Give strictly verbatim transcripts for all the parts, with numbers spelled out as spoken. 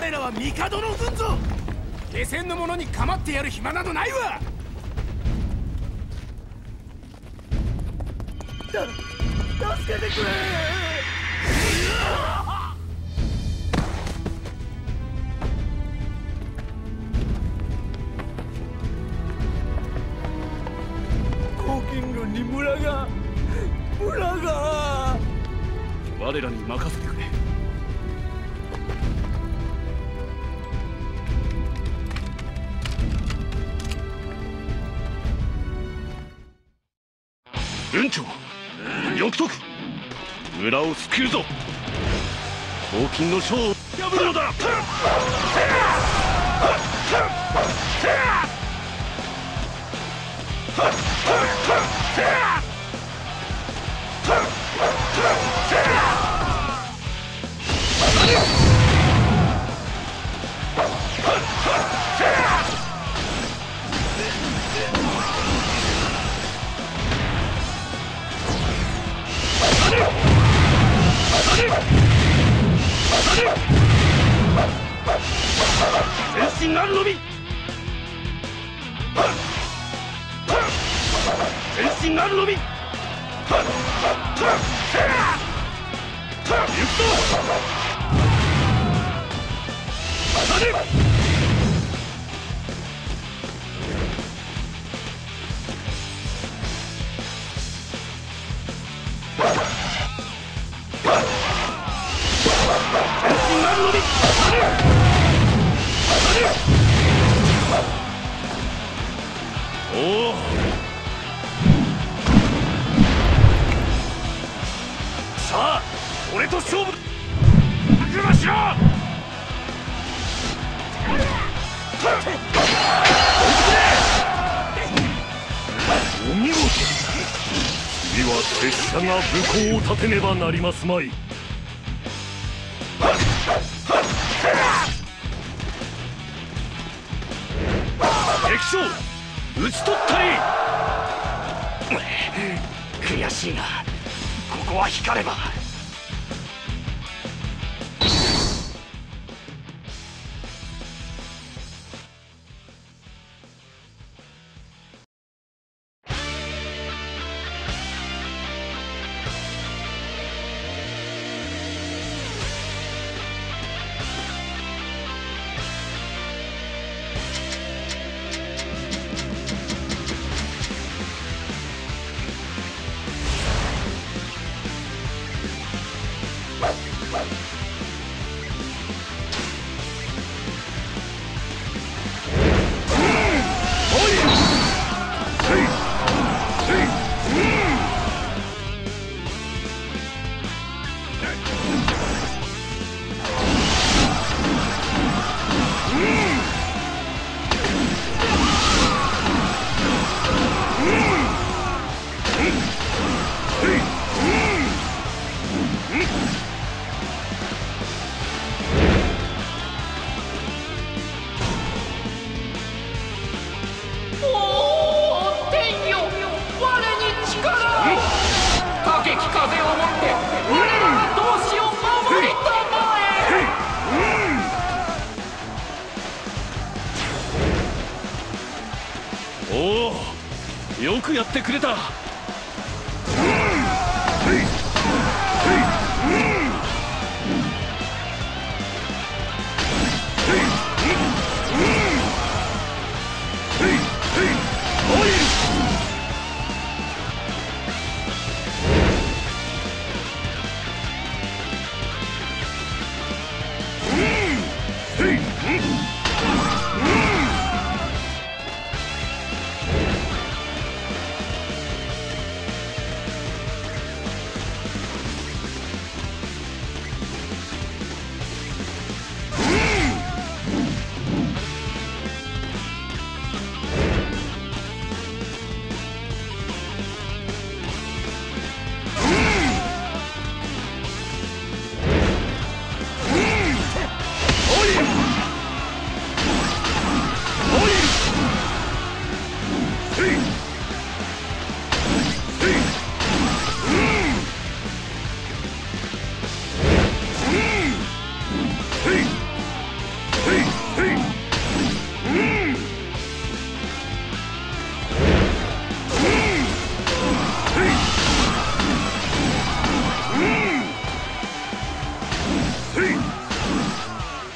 我らは帝の軍ぞ。下船の者に構ってやる暇などないわ。だ助けてくれ。黄巾軍に村が村が我らに任せてくれ。軍長、翼徳、村を救うぞ。黄巾の将を破るのだ。前進あるのみ。前進あるのみ。行くぞ。おお、さあ俺と勝負。覚悟しろ。お見事。次は拙者が武功を立てねばなりますまい。敵将討ち取ったり。悔しいな、ここは光れば。おお、よくやってくれた。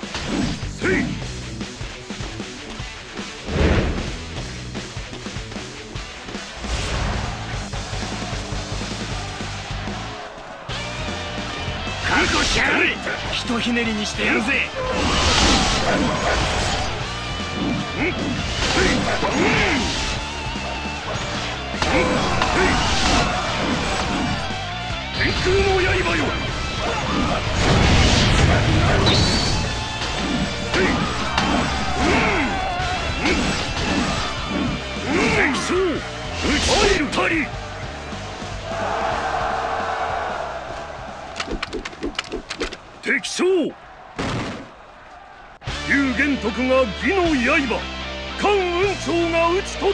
せい。覚悟しやがれ。ひとひねりにしてやるぜ。天空の刃よ。敵将討ち取ったり。敵将龍玄徳が義の刃、関雲長が討ち取った。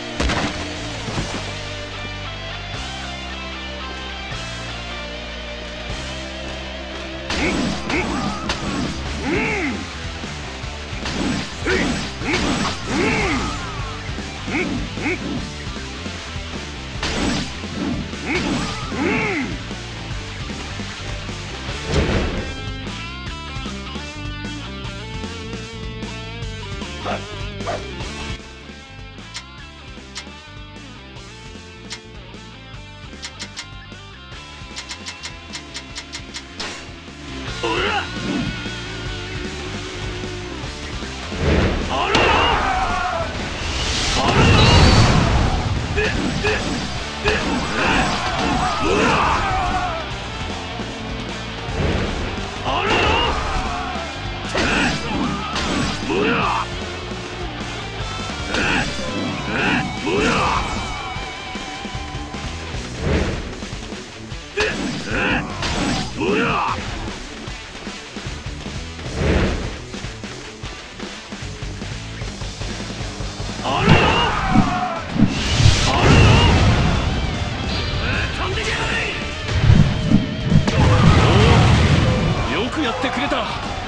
よくやってくれた。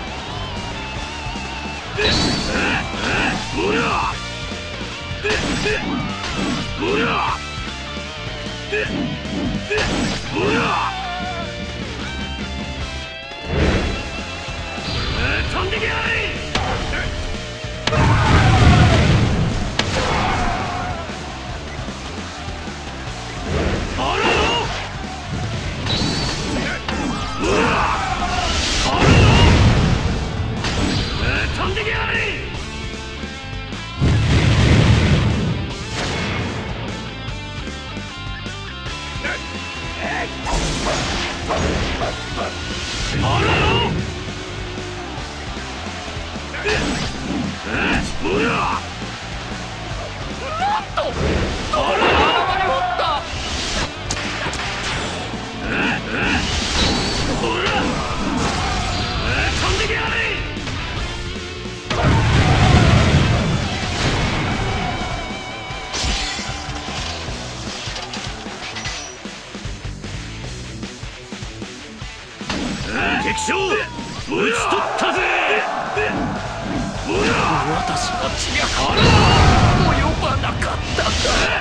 飛んできやがれ。飛んできやがれ。あらよ。おや。なんと。あら。までおった。おら。飛んできやがれ。敵将討ち取ったぜ。私の血が及ばなかったか。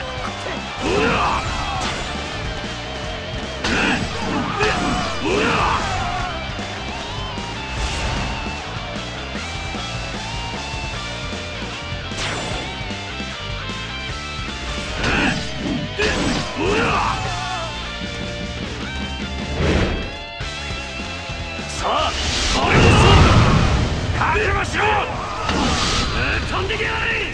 さあ、これこそ覚悟しろ。飛んできやがれ。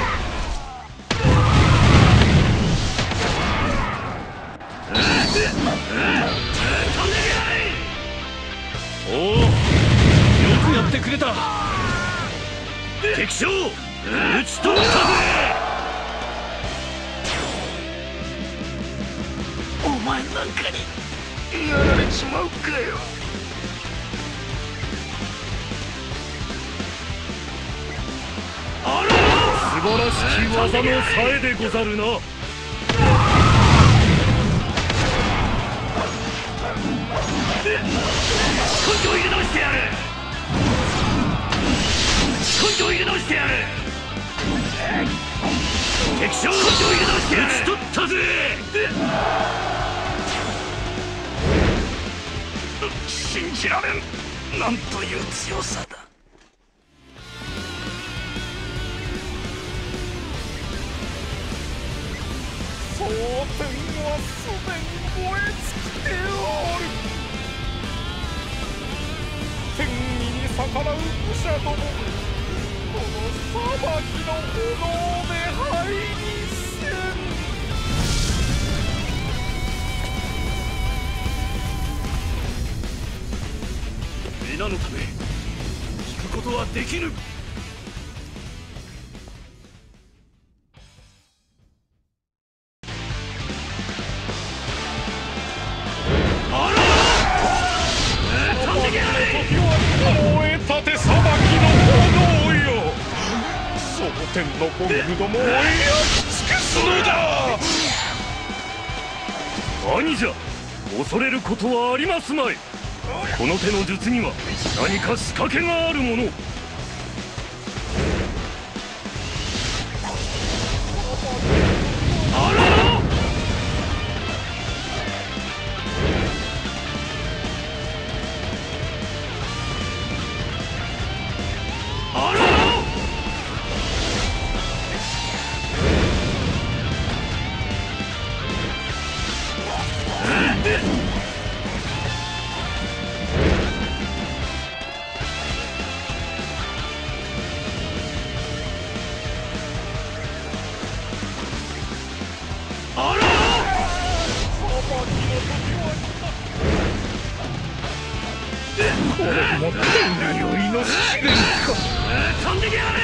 飛んできやがれ。おお、よくやってくれた。敵将討ち取ったぜ。お前なんかにやられちまうかよ。素晴らしき技のさえでござるな。根性入れ直してやる。根性入れ直してやる。敵将根性入れ直してやる。討ち取ったぜ。信じられん。なんという強さだ。 すでに燃え尽きておる。天意に逆らう武者ども、この裁きの炎で灰にせん。 皆のため聞くことはできぬ。 天のコングどもを焼き尽くすのだ。 兄者、恐れることはありますまい。この手の術には何か仕掛けがあるもの。あらら、あらら、 これも天よりの試練か。 飛んできやがれ。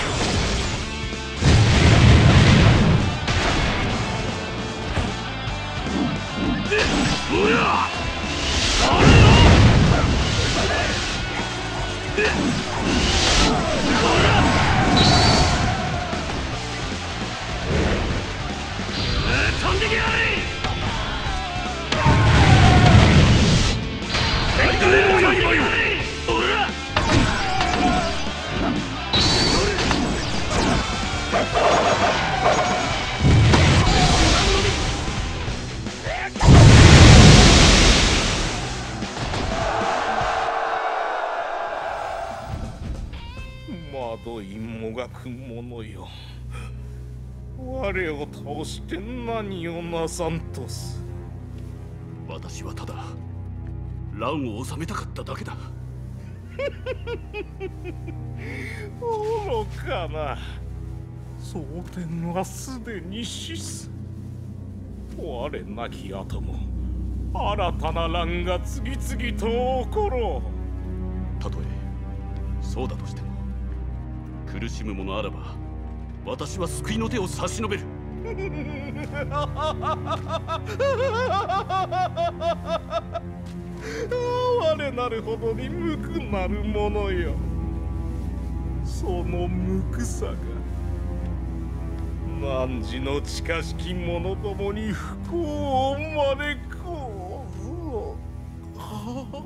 うわっ、飛んできやがれ。 窓いもがく者よ、我を倒して何をなさんとす。 私はただ乱を収めたかっただけだ。 愚かな。蒼天はすでに死す。我なき後も新たな乱が次々と起ころう。 たとえそうだとしても、苦しむ者あらば私は救いの手を差し伸べる。 我なるほどに無くなるものよ。その無くさが汝の近しき者どもに不幸を招こう。はあ、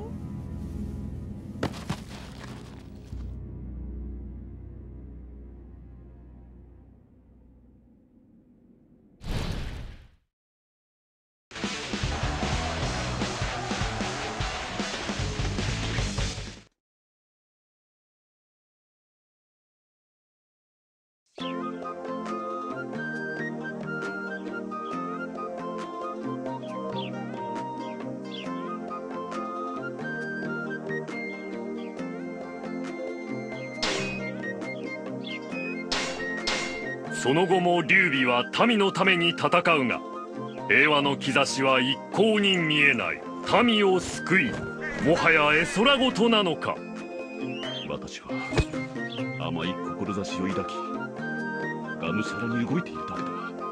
その後も劉備は民のために戦うが、平和の兆しは一向に見えない。民を救い、もはや絵空事なのか。私は甘い志を抱き、がむしゃらに動いているだけ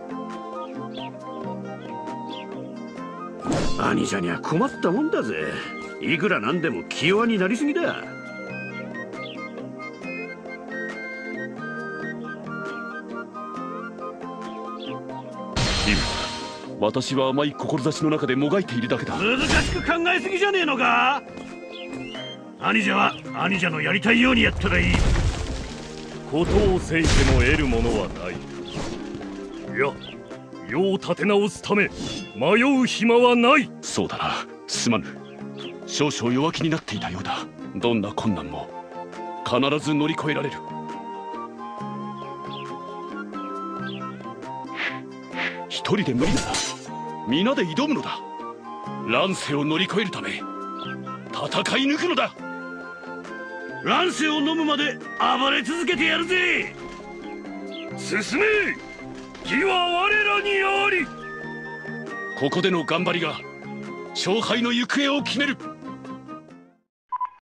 だ。 兄者には困ったもんだぜ。いくらなんでも気弱になりすぎだ。 私は甘い志の中でもがいているだけだ。 難しく考えすぎじゃねえのか。兄者は兄者のやりたいようにやったらいい。 事をせいても得るものはない。いや、世を立て直すため迷う暇はない。そうだな、すまぬ。少々弱気になっていたようだ。どんな困難も必ず乗り越えられる。一人で無理だな。 皆で挑むのだ。乱世を乗り越えるため戦い抜くのだ。 乱世を飲むまで暴れ続けてやるぜ。 進め、義は我らにあり。ここでの頑張りが勝敗の行方を決める。